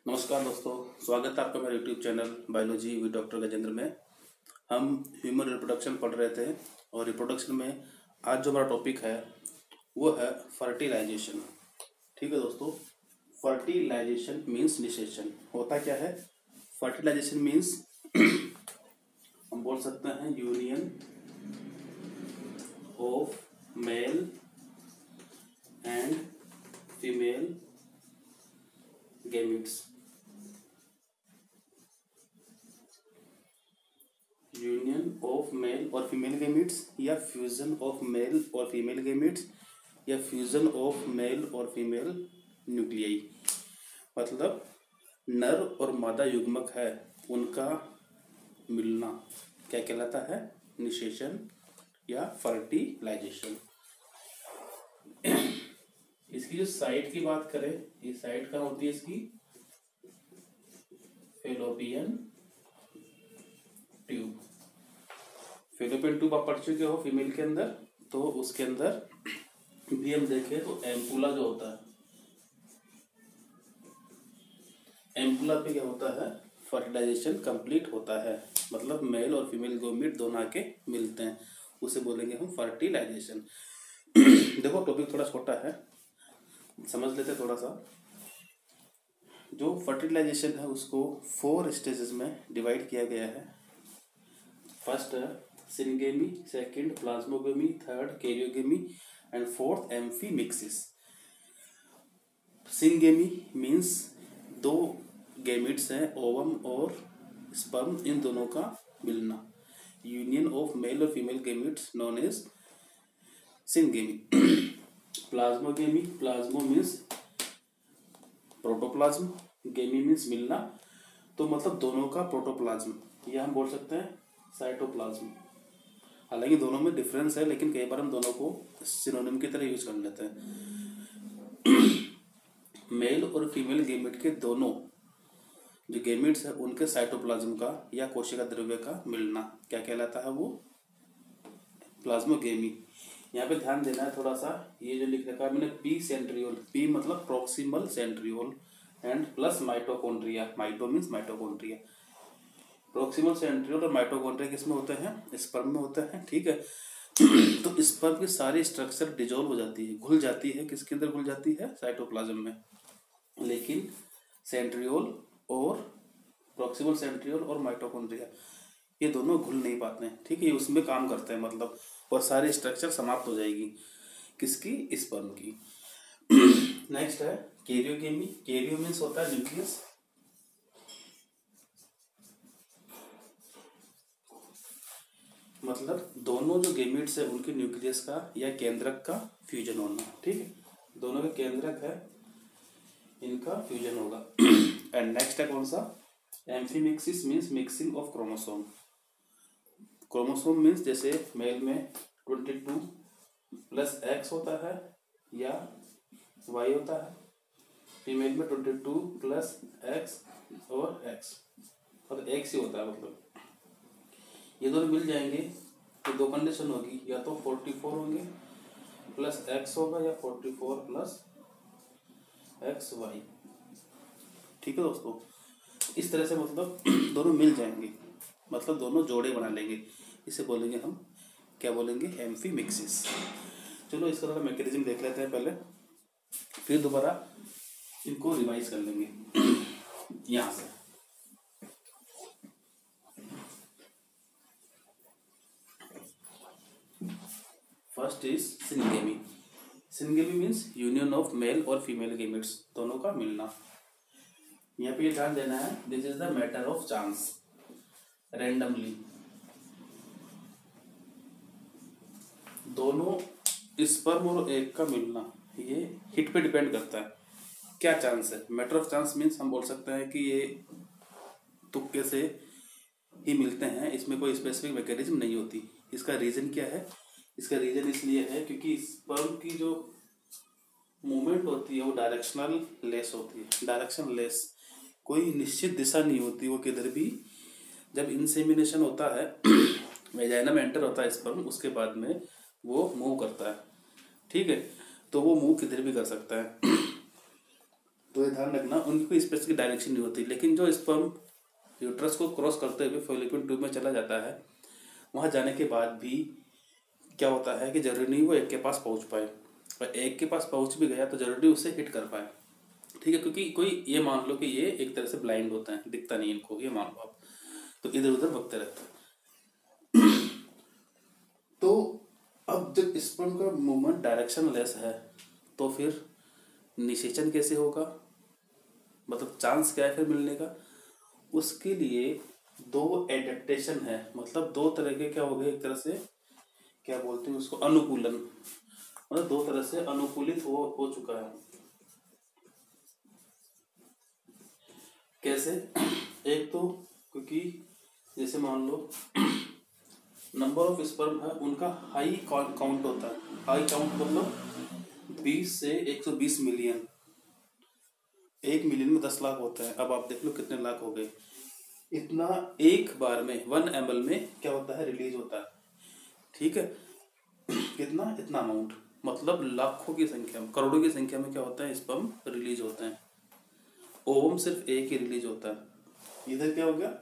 नमस्कार दोस्तों, स्वागत है आपका मेरे YouTube channel biology with doctor Gajendra में। हम ह्यूमन रिप्रोडक्शन पढ़ रहे थे और रिप्रोडक्शन में आज जो हमारा टॉपिक है वो है फर्टिलाइजेशन। ठीक है दोस्तों, फर्टिलाइजेशन मीन्स निषेचन। होता क्या है? फर्टिलाइजेशन मीन्स हम बोल सकते हैं union of male and female gametes. Union of male और फीमेल गैमेट्स या फ्यूजन ऑफ मेल और फीमेल गैमेट्स या फ्यूजन ऑफ मेल और फीमेल न्यूक्लियाई। मतलब नर और मादा युग्मक है उनका मिलना क्या कहलाता है? निषेचन या फर्टिलाइजेशन। इसकी जो साइट की बात करें, ये साइट कहाँ होती है इसकी? Fallopian tube. फेलोपियन ट्यूब आप पढ़ चुके हो फीमेल के अंदर, तो उसके अंदर भी हम देखें तो एम्पुला जो होता है, एम्पुला पे क्या होता है? फर्टिलाइजेशन कंप्लीट होता है। मतलब मेल और फीमेल गैमेट दोनों आके मिलते हैं, उसे बोलेंगे हम फर्टिलाइजेशन। देखो टॉपिक थोड़ा छोटा है, समझ लेते थोड़ा सा। जो फर्टिलाइजेशन है उसको 4 स्टेजेस में डिवाइड किया गया है। फर्स्ट है syngamy, second plasmogamy, third karyogamy and fourth amphimixis. Syngamy means 2 gametes हैं, ओवम और स्पर्म, इन दोनों का मिलना। यूनियन ऑफ मेल और female gametes known as syngamy. Plasmogamy, plasmo means protoplasm, gamy means मिलना, तो मतलब दोनों का प्रोटोप्लाज्म, या हम बोल सकते हैं साइटोप्लाज्म। हालांकि दोनों में डिफरेंस है, लेकिन कई बार हम दोनों को सिनोनिम की तरह यूज कर लेते हैं। मेल और फीमेल गैमेट के दोनों जो गैमेट्स है उनके साइटोप्लाज्म का या कोशिका द्रव्य का मिलना क्या कहलाता है? वो प्लाज्मोगेमी। यहाँ पे ध्यान देना है थोड़ा सा, ये जो लिख रखा है मैंने पी सेंट्रियोल, पी मतलब proximal centriole and plus mitochondria, mito means mitochondria. Proximal centriole और माइटोकॉन्ड्रिया किसमें होते हैं? स्पर्म में होते हैं। ठीक है, तो स्पर्म की सारी स्ट्रक्चर डिजोल्व हो जाती है, घुल जाती है। किसके अंदर घुल जाती है? साइटोप्लाज्म में। लेकिन सेंट्रियोल और प्रोक्सिमल सेंट्रियोल और माइटोकॉन्ड्रिया ये दोनों घुल नहीं पाते हैं। ठीक है, ये उसमें काम करते हैं मतलब, और सारी स्ट्रक्चर समाप्त हो जाएगी किसकी? स्पर्म की। नेक्स्ट है कैरियोगेमी। कैरियो मीन्स होता है न्यूक्लियस। मतलब दोनों जो गैमेट्स है उनके न्यूक्लियस का या केंद्रक का फ्यूजन होना। ठीक है, दोनों के केंद्रक है, इनका फ्यूजन होगा। एंड नेक्स्ट है कौन सा? Amphimixis means mixing of chromosome. Chromosome means जैसे मेल में 22 प्लस एक्स होता है या वाई होता है, फीमेल में 22 प्लस एक्स और एक्स, मतलब एक्स ही होता है। मतलब ये दोनों मिल जाएंगे तो 2 कंडीशन होगी, या तो 44 होंगे प्लस एक्स होगा या 44 प्लस एक्स वाई। ठीक है दोस्तों, इस तरह से मतलब दोनों मिल जाएंगे, मतलब दोनों जोड़े बना लेंगे, इसे बोलेंगे हम क्या बोलेंगे? एम्फीमिक्सिस। चलो इसका थोड़ा मैकेनिज्म देख लेते हैं पहले, फिर दोबारा इनको रिवाइज कर लेंगे। यहां से first is syngamy. Syngamy means union of male और फीमेल गैमेट्स दोनों का मिलना। यहाँ पे ध्यान देना है, this is the matter of chance, randomly दोनों स्पर्म और एग का मिलना, ये हिट पे डिपेंड करता है। क्या चांस है? मैटर ऑफ चांस मीन्स हम बोल सकते हैं कि ये तुक्के से ही मिलते हैं, इसमें कोई स्पेसिफिक मैकेनिज्म नहीं होती। इसका रीजन क्या है? इसका रीजन इसलिए है क्योंकि स्पर्म की जो मूवमेंट होती है वो डायरेक्शनल लेस होती है। डायरेक्शन लेस, कोई निश्चित दिशा नहीं होती वो किधर भी। जब इंसेमिनेशन होता है, वेजाइना में एंटर होता है स्पर्म, उसके बाद में वो मूव करता है। ठीक है, तो वो मूव किधर भी कर सकता है। तो ये ध्यान रखना, उनकी कोई स्पेसिफिक डायरेक्शन नहीं होती, लेकिन जो स्पर्म यूट्रस को क्रॉस करते हुए फैलोपियन ट्यूब में चला जाता है, वहाँ जाने के बाद भी क्या होता है कि जरूरी नहीं वो एक के पास पहुँच पाए, और एक के पास पहुँच भी गया तो जरूरी उसे हिट कर पाए। ठीक है, क्योंकि कोई ये मान लो कि ये एक तरह से ब्लाइंड होता है, दिखता नहीं इनको, ये मान लो आप, तो इधर उधर भगते रहते हैं। तो अब जब स्पर्म का मूवमेंट डायरेक्शन लेस है तो फिर निषेचन कैसे होगा, मतलब चांस क्या है फिर मिलने का। उसके लिए दो एडेप्टेशन है, मतलब दो तरह के क्या हो गए, एक तरह से क्या बोलते हैं उसको, अनुकूलन, मतलब दो तरह से अनुकूलित हो चुका है। कैसे, एक तो क्योंकि जैसे मान लो नंबर ऑफ स्पर्म है उनका हाई काउंट होता है, हाई काउंट मतलब 20 से 120 मिलियन, 1 मिलियन में 10 लाख होता है। अब आप देख लो कितने लाख हो गए, इतना एक बार में 1 ml में क्या होता है, रिलीज होता है। ठीक है, कितना, इतना अमाउंट, मतलब लाखों की संख्या में, करोड़ों की संख्या में क्या होता है, स्पर्म रिलीज होते हैं। ओवम सिर्फ एक ही रिलीज होता है। इधर क्या हो गया,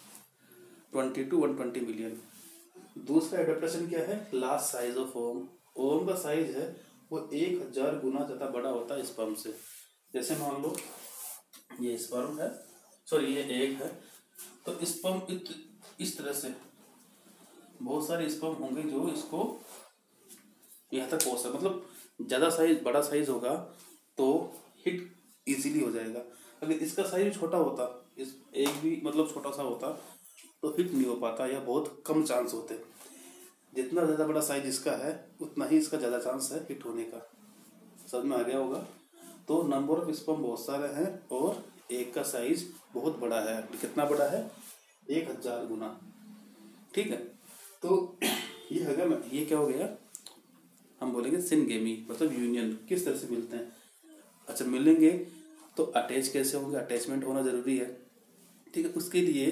20 to 120 मिलियन। दूसरा एडेप्टेशन क्या है, large size of ovum. Ovum का साइज है वो 1000 गुना ज़्यादा बड़ा होता है स्पर्म से। जैसे मान लो ये स्पर्म है, सॉरी ये एग है, तो स्पर्म इस तरह से बहुत सारे स्पर्म होंगे जो इसको यहाँ तक पहुँच सकते, मतलब ज़्यादा साइज, बड़ा साइज होगा तो हिट इजीली हो जाएगा। अगर इसका साइज छोटा होता, इस एग भी मतलब छोटा सा होता, तो हिट नहीं हो पाता या बहुत कम चांस होते। जितना ज़्यादा बड़ा साइज इसका है उतना ही इसका ज़्यादा चांस है हिट होने का। समझ में आ गया होगा। तो नंबर ऑफ स्पर्म बहुत सारे हैं और एक का साइज बहुत बड़ा है। कितना बड़ा है, 1000 गुना। ठीक है, तो ये है, ये क्या हो गया, हम बोलेंगे सिनगेमी, मतलब यूनियन। किस तरह से मिलते हैं, अच्छा मिलेंगे तो अटैच कैसे होंगे, अटैचमेंट होना जरूरी है। ठीक है, उसके लिए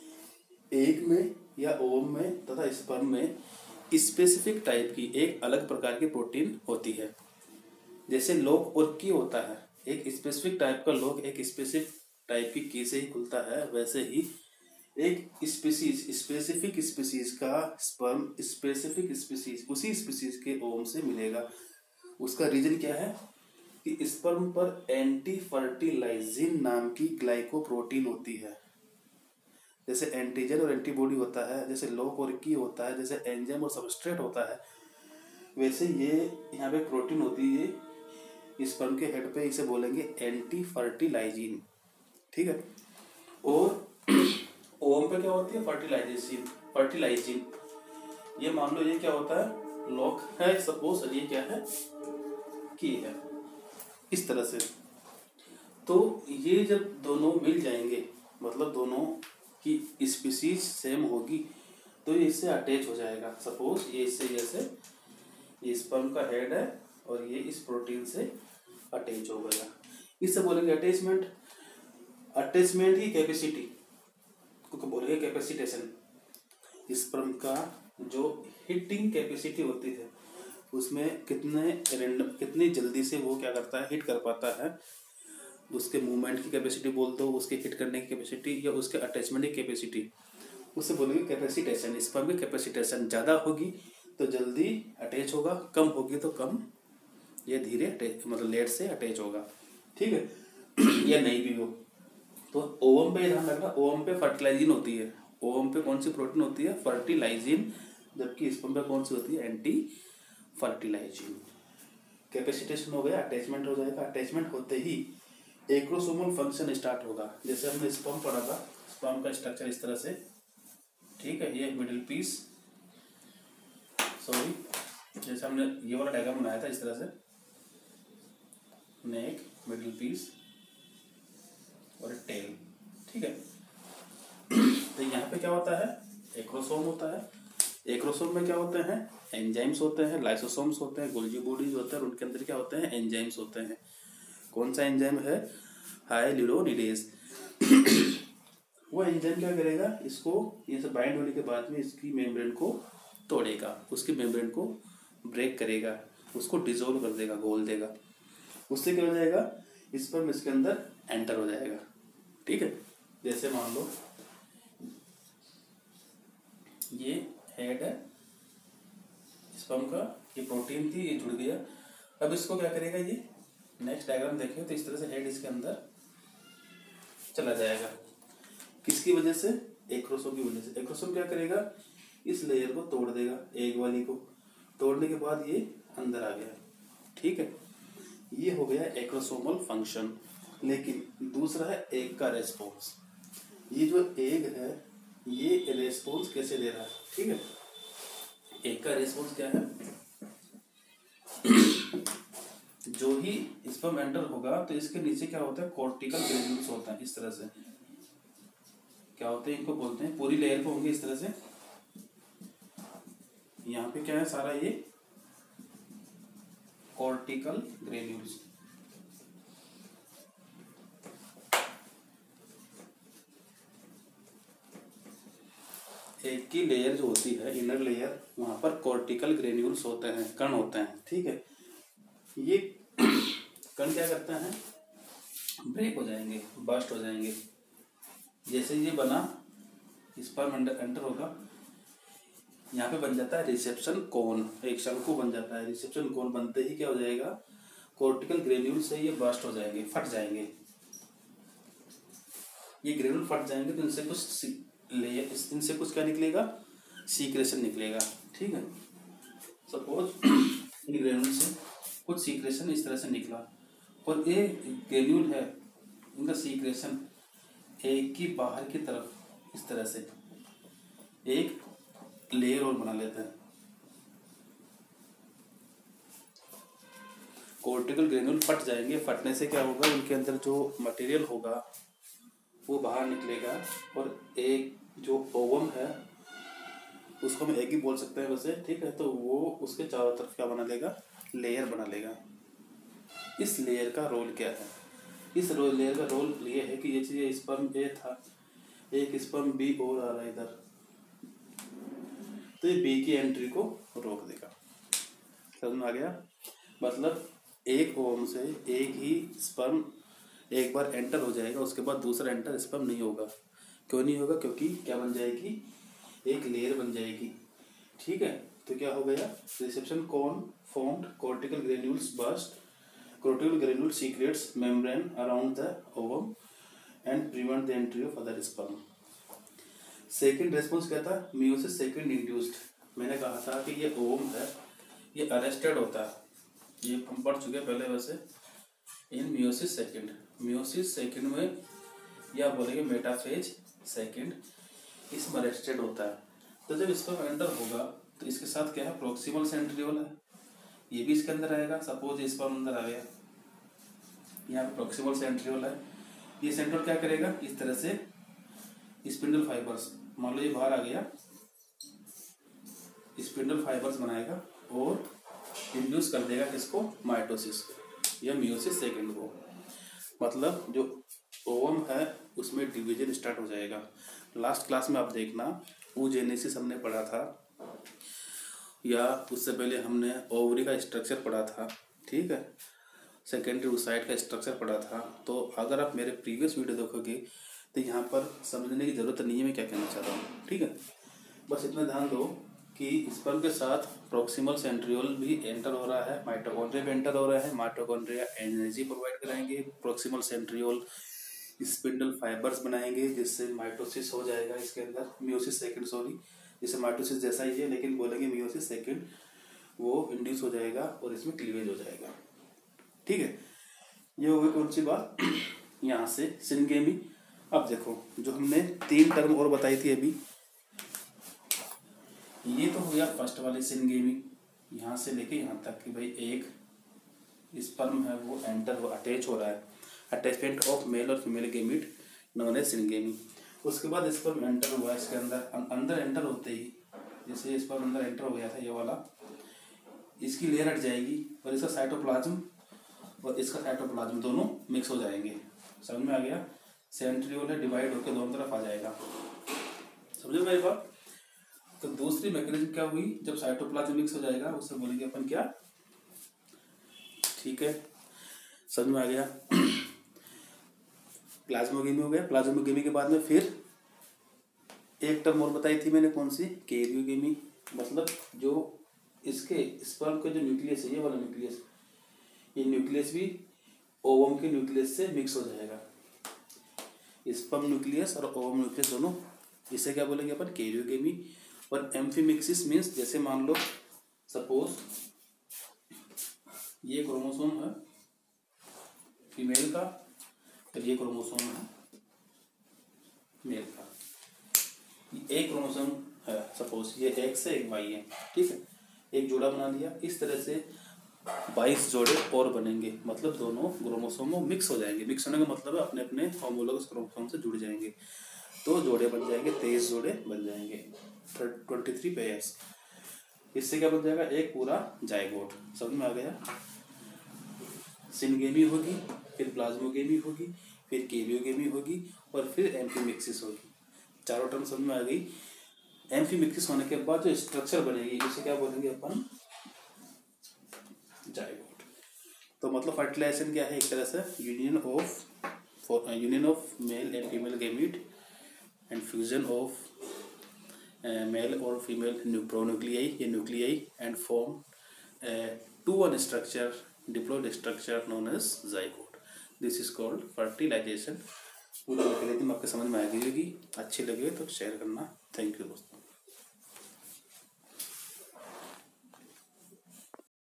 एग में या ओवम में तथा स्पर्म में स्पेसिफिक टाइप की एक अलग प्रकार की प्रोटीन होती है। जैसे लॉक और की होता है, एक स्पेसिफिक टाइप का लॉक एक स्पेसिफिक टाइप की की से ही खुलता है, वैसे ही एक स्पेसिफिक स्पीसीज का स्पर्म स्पेसिफिक स्पीसीज उसी स्पीसीज के ओवम से मिलेगा। उसका रीजन क्या है कि स्पर्म पर एंटी फर्टिलाइजिन नाम की ग्लाइकोप्रोटीन होती है। जैसे एंटीजन और एंटीबॉडी होता है, जैसे लॉक और की होता है, जैसे एंजाइम और सबस्ट्रेट होता है, वैसे ये यहाँ पे प्रोटीन होती है स्पर्म के हेड पे, इसे बोलेंगे एंटी फर्टिलाइजिन। ठीक है, और ओवम पे क्या होती है, फर्टिलाइजिन। ये मान लो ये क्या होता है, लॉक है सपोज, और ये क्या है, की है, इस तरह से। तो ये जब दोनों मिल जाएंगे, मतलब दोनों की स्पीसीज सेम होगी, तो ये इससे अटैच हो जाएगा। सपोज ये इससे, जैसे ये स्पर्म का हेड है और ये इस प्रोटीन से अटैच हो गया, इससे बोलेंगे अटैचमेंट। अटैचमेंट ही कैपेसिटी को बोलेंगे कैपेसिटेशन। स्पर्म का जो हिटिंग कैपेसिटी होती है उसमें कितनी जल्दी से वो क्या करता है, हिट कर पाता है, उसके मूवमेंट की कैपेसिटी बोल दो, उसके हिट करने की कैपेसिटी या उसके अटैचमेंट की कैपेसिटी, उससे बोलेंगे कैपेसिटेशन। स्पर्म की कैपेसिटेशन ज़्यादा होगी तो जल्दी अटैच होगा, कम होगी तो कम, ये धीरे अटैच, मतलब लेट से अटैच होगा। ठीक है या नहीं भी हो। तो ओवम पे ध्यान रखना, ओवम पे फर्टिलाइजिन होती है। ओवम पे कौन सी प्रोटीन होती है, फर्टिलाइजिन, जबकि स्पर्म पे कौन सी होती है, एंटी फर्टिलाइजिन। कैपेसिटेशन हो गया, अटैचमेंट हो जाएगा। अटैचमेंट होते ही एक्रोसोमल फंक्शन स्टार्ट होगा। जैसे हमने स्पर्म पढ़ा था, स्पर्म का स्ट्रक्चर इस तरह से, ठीक है, ये मिडिल पीस, सॉरी, जैसे हमने ये वाला डायग्राम बनाया था इस तरह से, नेक, मिडिल पीस और टेल। ठीक है, तो यहाँ पे क्या होता है, एक्रोसोम होता है। एक्रोसोम में क्या होते हैं, एंजाइम्स होते हैं, लाइसोसोम्स होते हैं, गोल्जी बॉडीज होते हैं, और उनके अंदर क्या होते हैं, एंजाइम्स होते हैं। कौन सा एंजाइम है, हाइलुरोनिडेज। वो एंजाइम क्या करेगा, इसको ये सब बाइंड होने के बाद में इसकी मेम्ब्रेन को तोड़ेगा, उसकी मेम्ब्रेन को ब्रेक करेगा, उसको डिसॉल्व कर देगा, घोल देगा। उससे क्या हो जाएगा, स्पर्म इसके अंदर एंटर हो जाएगा। ठीक है, जैसे मान लो ये हेड है स्पर्म का, ये प्रोटीन थी, ये जुड़ गया। अब इसको क्या करेगा, ये नेक्स्ट डायग्राम देखें तो इस तरह से हेड इसके अंदर चला जाएगा। किसकी वजह से? एक्रोसोम की वजह से। एक्रोसोम क्या करेगा, इस लेयर को तोड़ देगा, एग वाली को तोड़ने के बाद ये अंदर आ गया। ठीक है, ये हो गया एक्रोसोमल फंक्शन। लेकिन दूसरा है एग का रेस्पॉन्स। ये जो एग है ये रेस्पॉन्स कैसे दे रहा है? ठीक है, एग का रेस्पॉन्स क्या है, जो ही स्पर्म एंटर होगा तो इसके नीचे क्या होता है, कॉर्टिकल ग्रेन्यूल्स होता है। इस तरह से क्या होते हैं, इनको बोलते हैं, पूरी लेयर पे होंगे इस तरह से। यहाँ पे क्या है, सारा ये कॉर्टिकल ग्रेन्यूल्स। एक की लेयर जो होती है, इनर लेयर, वहां पर कॉर्टिकल ग्रेन्यूल्स होते हैं, कण होते हैं। ठीक है, ये कण क्या करते हैं, ब्रेक हो जाएंगे, बस्ट हो जाएंगे। जैसे ये बना, स्पर्म एंटर होगा, यहाँ पे बन जाता है रिसेप्शन कोन, एक शंकु बन जाता है। रिसेप्शन कोन बनते ही क्या हो जाएगा, कॉर्टिकल ग्रेन्यूल से ये बस्ट हो जाएंगे, फट जाएंगे। ये ग्रेन्यूल फट जाएंगे तो इनसे कुछ क्या निकलेगा, सीक्रेशन निकलेगा। ठीक है, सपोज इन ग्रेन्यूल से कुछ सीक्रेशन इस तरह से निकला, और ये ग्रेन्यूल है, इनका सीक्रेशन एक की बाहर की तरफ इस तरह से एक लेयर और बना लेते हैं। कॉर्टिकल ग्रेन्यूल फट जाएंगे, फटने से क्या होगा, उनके अंदर जो मटेरियल होगा वो बाहर निकलेगा, और एक जो ओवम है उसको हम एग ही बोल सकते हैं वैसे। ठीक है, तो वो उसके चारों तरफ क्या बना लेगा, लेयर बना लेगा। इस लेयर का रोल क्या है, इस लेयर का रोल ये है कि ये चीज स्पर्म ए था, एक स्पर्म बी और आ रहा है इधर, तो ये बी की एंट्री को रोक देगा। समझ में आ गया? मतलब एक ओवम से एक ही स्पर्म एक बार एंटर हो जाएगा, उसके बाद दूसरा एंटर स्पर्म नहीं होगा। क्यों नहीं होगा? क्योंकि क्या बन जाएगी, एक लेयर बन जाएगी। ठीक है, तो क्या हो गया, reception cone formed, cortical granules burst, cortical granule secretes membrane around the ovum and prevent the entry of other sperm. Second response क्या था, मियोसिस सेकेंड इंड्यूस्ड। मैंने कहा था कि ये ओवम है, ये अरेस्टेड होता है, ये हम पढ़ चुके हैं पहले वैसे, in meiosis second. Meiosis second में या बोलेंगे मेटाफेज सेकेंड, इसमें अरेस्टेड होता है। तो जब इसका एंटर होगा तो इसके साथ क्या है, प्रोक्सिमल सेंट्रियोल है, ये भी इसके अंदर आएगा। सपोज इस पर अंदर आ गया, यहाँ पे प्रोक्सिमल सेंट्रियोल है, ये सेंट्रियोल क्या करेगा, इस तरह से स्पिंडल फाइबर्स, मान लो ये बाहर आ गया, स्पिंडल फाइबर्स बनाएगा और इंड्यूस कर देगा किसको, माइटोसिस या मियोसिस सेकेंड को। मतलब जो ओवम है उसमें डिवीजन स्टार्ट हो जाएगा। लास्ट क्लास में आप देखना, oogenesis हमने पढ़ा था, या उससे पहले हमने ओवरी का स्ट्रक्चर पढ़ा था। ठीक है, सेकेंडरी oocyte का स्ट्रक्चर पढ़ा था। तो अगर आप मेरे प्रीवियस वीडियो देखोगे तो यहाँ पर समझने की जरूरत नहीं है मैं क्या कहना चाह रहा हूँ। ठीक है, बस इतना ध्यान दो कि स्पर्म के साथ प्रोक्सिमल सेंट्रियोल भी एंटर हो रहा है, माइटोकॉन्ड्रिया भी एंटर हो रहा है। माइटोकॉन्ड्रिया एनर्जी प्रोवाइड कराएंगे, प्रोक्सिमल सेंट्रियोल स्पिंडल फाइबर्स बनाएंगे जिससे माइटोसिस हो जाएगा इसके अंदर, मियोसिस सेकेंड सॉरी, जिससे माइटोसिस जैसा ही है लेकिन बोलेंगे मियोसिस सेकेंड, वो इंड्यूस हो जाएगा और इसमें क्लीवेज हो जाएगा। ठीक है, ये हो गई कौन सी बात, यहाँ से सिनगेमी। अब देखो जो हमने 3 टर्म और बताई थी अभी, ये तो हो गया फर्स्ट वाली सिनगेमी, यहाँ से लेके यहाँ तक कि भाई एक स्पर्म है वो एंटर हो, अटैच हो रहा है, अटैचमेंट ऑफ मेल और female gamete known as syngamy. उसके बाद स्पर्म एंटर हुआ इसके अंदर एंटर होते ही, जैसे स्पर्म अंदर एंटर हो गया था ये वाला, इसकी लेयर हट जाएगी और इसका साइटोप्लाज्म और इसका साइटोप्लाज्म दोनों मिक्स हो जाएंगे। समझ में आ गया, सेंट्रियोल है डिवाइड होकर दोनों तरफ आ जाएगा। समझो मेरी बात। तो दूसरी मैकेनिज्म क्या हुई, जब साइटोप्लाज्म मिक्स हो जाएगा उससे बोलेंगे अपन क्या, ठीक है, समझ में आ गया। प्लाज्मोगेमी हो गया। प्लाज्मोगेमी के बाद में फिर एक टर्म और बताई थी मैंने, कौन सी? कैरियोगेमी। मतलब जो इसके स्पर्म का जो न्यूक्लियस है, ये वाला न्यूक्लियस, ये न्यूक्लियस भी ओवम के न्यूक्लियस से मिक्स हो जाएगा। स्पर्म न्यूक्लियस और ओवम न्यूक्लियस दोनों, इसे क्या बोलेंगे अपन? कैरियोगेमी। और एम्फीमिक्सिस मीन्स, जैसे मान लो सपोज ये क्रोमोसोम है फीमेल का और ये क्रोमोसोम है मेल का। एक क्रोमोसोम है सपोज, ये एक्स है एक वाई है, ठीक है, एक जोड़ा बना लिया। इस तरह से 22 जोड़े और बनेंगे, मतलब दोनों क्रोमोसोम मिक्स हो जाएंगे। मिक्स होने का मतलब है अपने अपने होमोलोगस क्रोमोसोम से जुड़ जाएंगे, तो जोड़े बन जाएंगे, 23 जोड़े बन जाएंगे, 23 पेयर्स। इससे क्या बन जाएगा? एक पूरा जाइगोट। समझ में आ गया? सिनगेमी होगी, फिर प्लाज्मोगेमी होगी, फिर कैरियोगेमी होगी और फिर एम्फीमिक्सिस होगी। चारों टर्म समझ में आ गई। एम्फीमिक्सिस होने के बाद जो स्ट्रक्चर बनेगी उसे क्या बोलेंगे अपन? जाइगोट। तो मतलब फर्टिलाइजेशन क्या है? एक तरह से union of male and female gamete and fusion of male और फीमेल प्रोन्यूक्लियाई या nuclei and form to one structure, diploid structure known as zygote. This is called fertilisation. पूरी आपके समझ में आ गई होगी। अच्छी लगे तो शेयर करना। थैंक यू दोस्तों।